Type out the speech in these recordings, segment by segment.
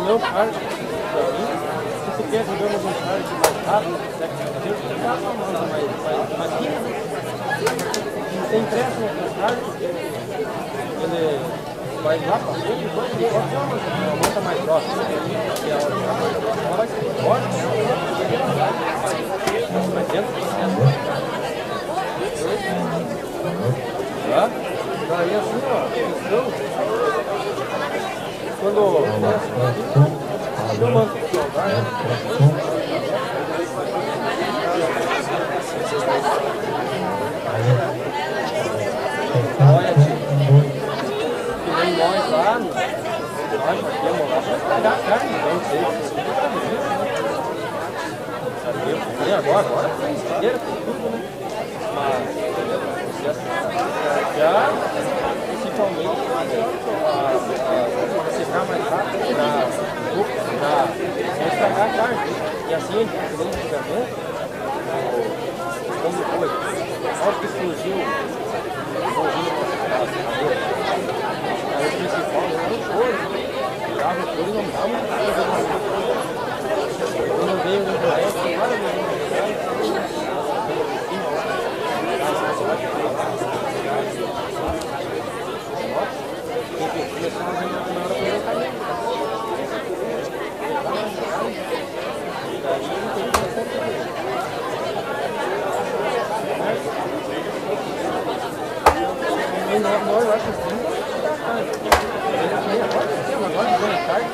meu cargo, se você quer jogar um cargo mais rápido, você passa a mão mais fina, né? Tem pressa no cargo, ele vai lá para frente, depois ele pode dar uma volta mais próxima. E a hora vai ser forte, mas dentro do processo. Tá? Daí assim, ó, então, quando eu mando jogar, olha, que nem nós lá, nós aqui a morar para pegar a carne, não sei, sabia, agora tem esteira, tem tudo, né? Mas já, principalmente, para secar mais rápido, para não estragar a carne. E assim, a gente tem antigamente, como foi, só que surgiu o aí o principal era o couro, tirava o couro e não dava muita coisa. Quando veio no projeto, claro, nós acho que agora ganha carne,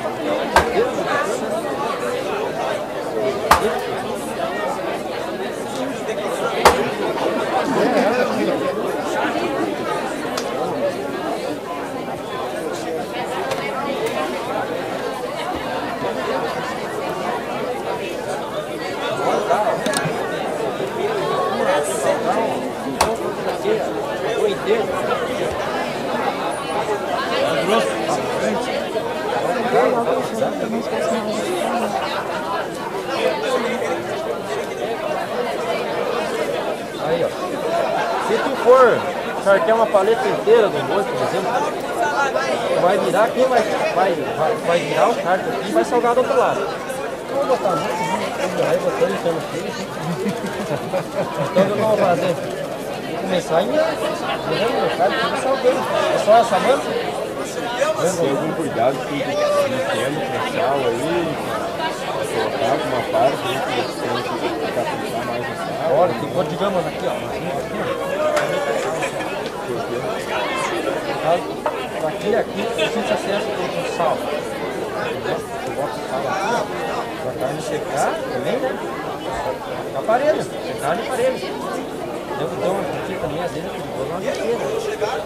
aí, ó. Se tu for charquear uma paleta inteira do boi, por exemplo, vai virar, quem vai virar o charco aqui e vai salgar do outro lado. Vou botar muito, aí botando e sendo feio. Então o que eu vou fazer? Vou começar ainda, o charco tudo salgando. É só essa manta? Tem algum cuidado com o pequeno, com sal aí, colocar uma parte, tem que caprichar mais no sal. Olha, tem cor, digamos, aqui, ó. Aqui precisa acesso com sal. Eu boto o sal aqui, ó, pra carne secar também, né? Ficar parelho, secar de parelho. Eu dou aqui também, às vezes, eu dou uma besteira.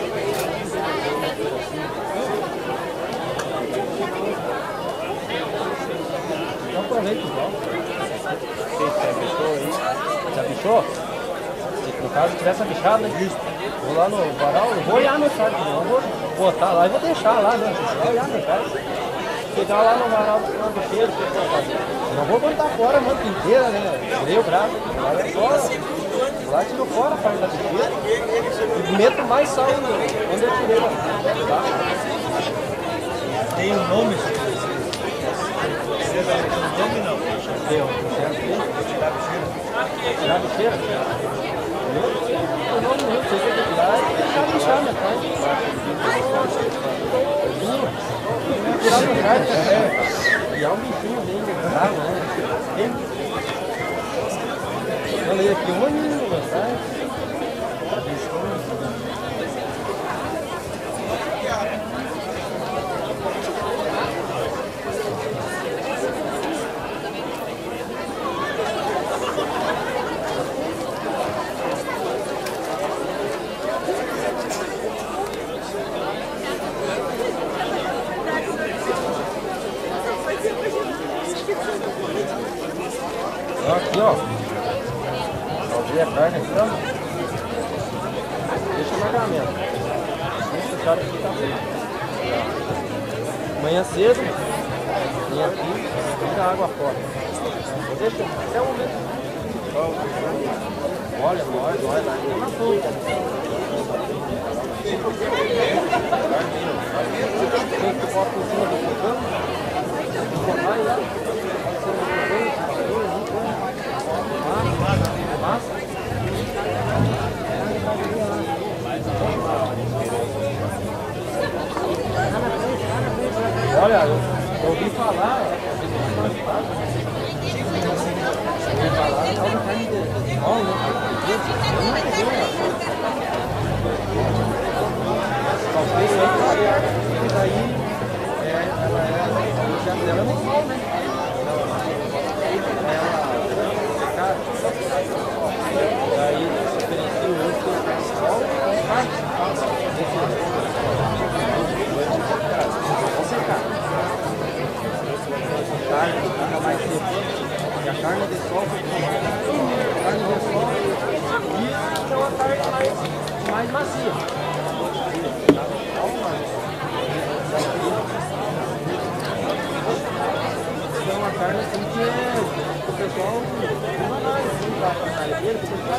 Então aproveita igual. Já bichou aí? Já bichou? Se no caso tivesse abichado, né? Vou lá no varal, eu vou olhar no charco, não vou botar lá e vou deixar lá, né? Vou olhar no charco. Chegar lá no varal do bicheiro, o que eu vou fazer? Não vou botar fora a manta inteira, né? Tirei o braço, agora é fora. Lá tiro fora a parte da bicheira e meto mais sal onde eu tirei lá. Tá? Tem um nome? Você vai ter um nome não? Deu, tirar a bicheira? O nome não sei o que é tirar e deixar bichar na carne. Tirar no carne, e é um bichinho bem bravo, né? Eu leio aqui um aninho no site. Aqui, ó. Abrir a carne aqui, ó. Deixa o largamento. Deixa o charco aqui tá feito. Amanhã cedo, vem aqui, tira a água fora. Deixa até o momento. Olha lá, tem uma fruta. Tem que bota em cima do fogão. Olha, eu ouvi falar, tal da carne de sol, né? Eu não peguei, talvez aí, daí, ela é no sol, né? Daí diferencia o outro sol e carne. Vou secar. Carne fica mais seca. E a carne de sol fica e então a carne mais macia. Então a carne assim que o pessoal não vai para a carne dele, porque ele vai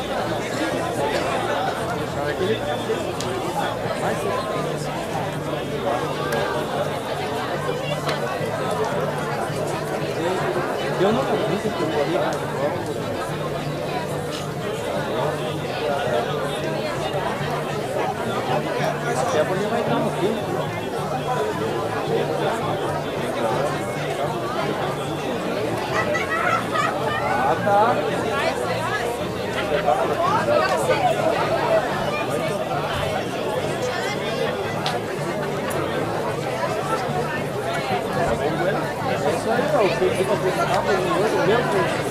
deixar aquele mais seco. Eu não acredito que eu vou ali mais até a bolinha vai estar no fim. Ah, tá. É isso aí, ó. O que fica apresentado no outro mesmo,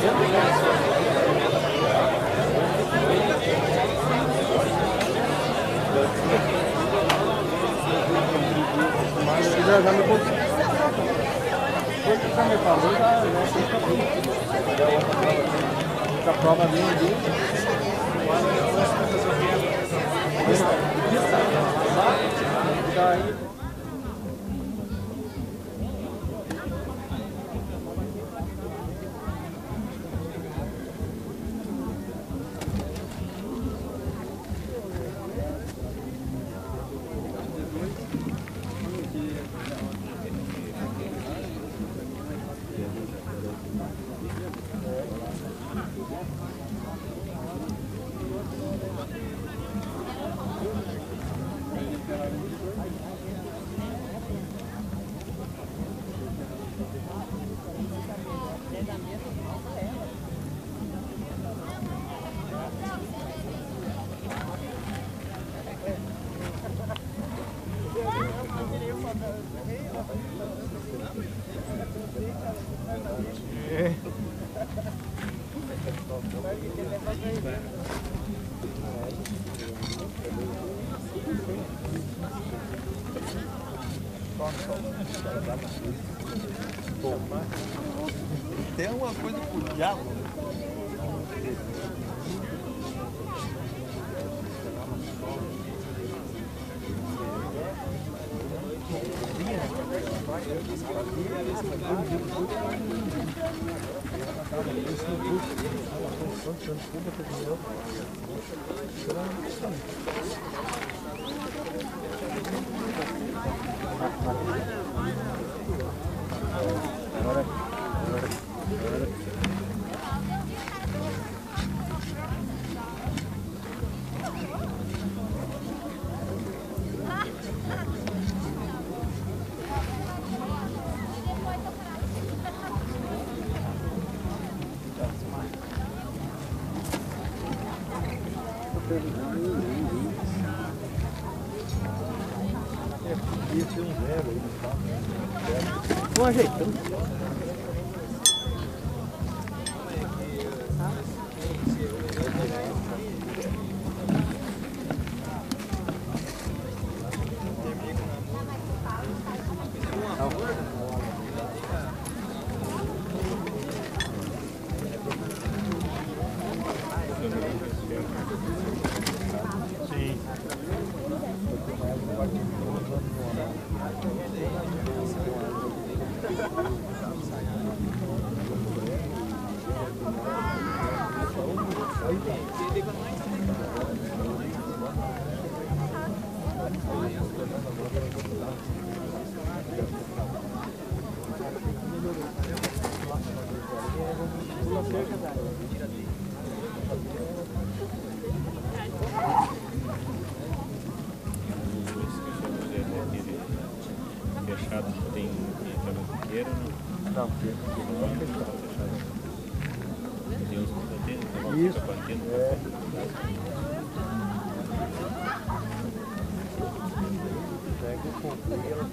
mas já me contou. O que você me falou já fica bem. Fica a prova minha ali. Daí. Tem uma coisa pro diabo. Vamos ajeitando. Sim. Não, isso. É. Pega o fogo e ela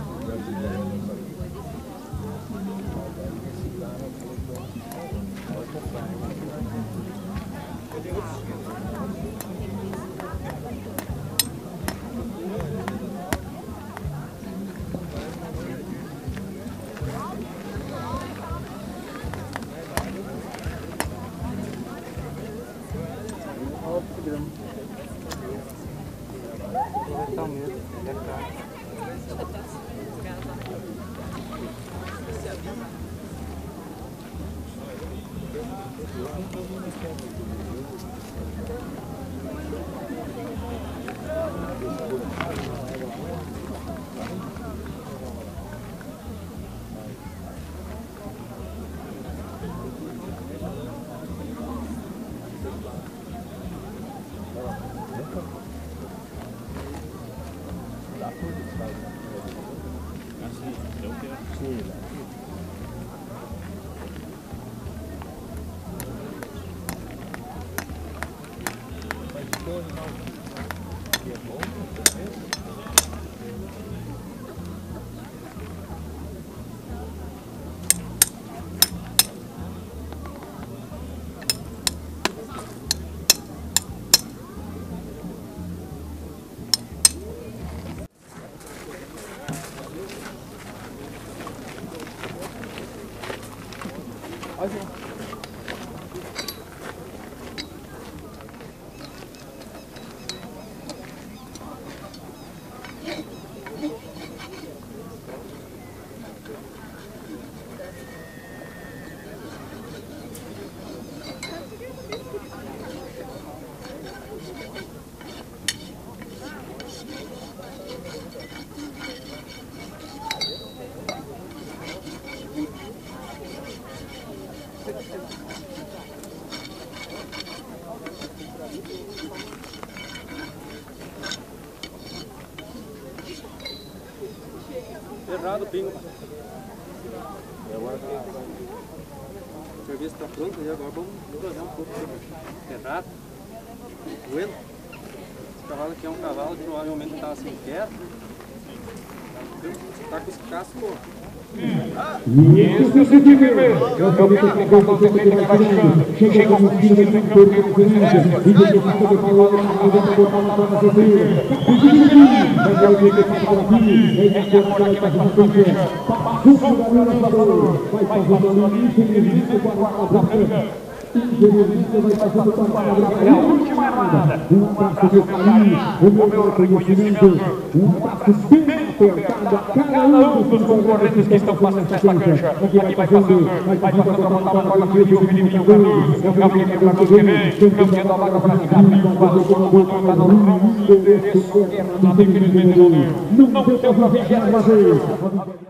errado o pingo. O serviço está pronto e agora vamos fazer um pouco errado. Doendo. Esse cavalo aqui é um cavalo que provavelmente está assim quieto. Está com os cascos. Isso, eu senti vermelho. Eu também estou com o conceito que vai chegando. Chega com o filho de campo de conferência. E depois de falar, eu vou botar na porta da sofrida. Mas eu vi que está aqui. Ele está por aqui, vai fazer o quê? Papazuco da minha lançador. Vai fazendo a linha, infelizmente, com a guarda branca. Infelizmente, vai fazendo com a guarda branca. É a última armada. Um passo de carinho, o meu reconhecimento. Um passo bem apertado a cada um dos concorrentes que estão fazendo esta cancha. Aqui vai fazendo, vai fazendo a montada para o Felipe Caminho. É o caminho que vai fazer, campeão da vaga para ficar bem, quase como o botão está no mundo desse guerra, infelizmente não deu para fazer.